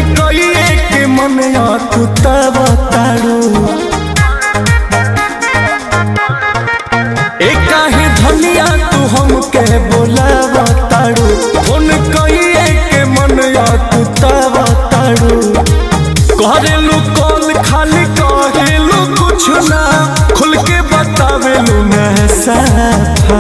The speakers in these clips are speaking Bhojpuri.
कइए के मन तू तब तारू काहे धनिया तू हमके बोलाव तारू फोन कइए के मन तू तब तारू करेलू कॉल खाली कहेलू कुछ ना खुल के बतावेलू ना साफा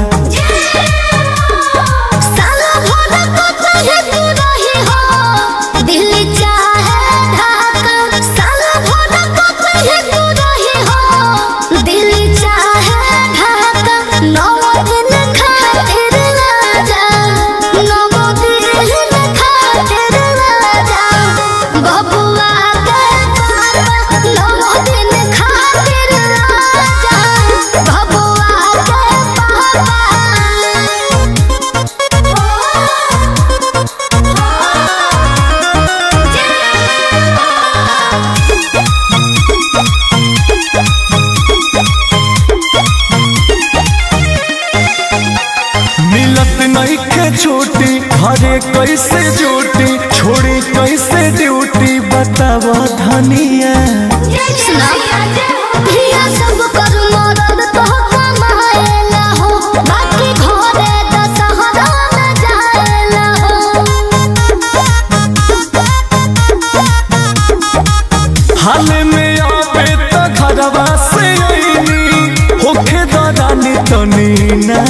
छोटी घरे कैसे जोटी छोड़ी कैसे ड्यूटी बताव धनिया सब कर मदद तो कमाएला हो बाकी घरे दशहरा में जाएला हो हाल में आवे तो घरवा से आईनी होखे दादानी तनी ना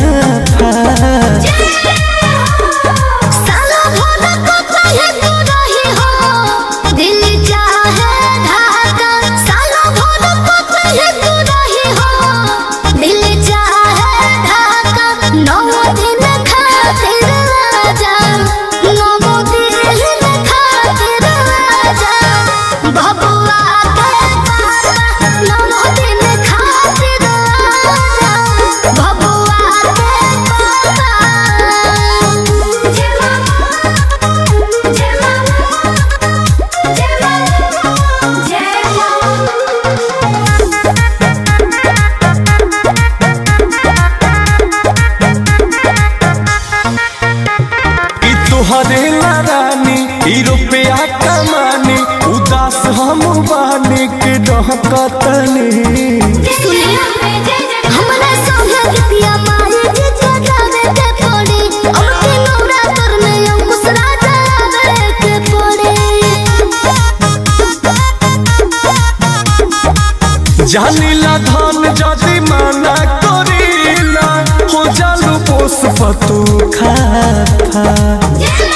हरे रानी रुपया कमानी उदास हम बानी के डहकतनी हमरा संगे गीतिया मारे जे जगावे के पड़े अब के नवरात्र में अंकुश राजा आवे के पड़े जानीला धन जदी माना करीला हो जालू पोस पतू खा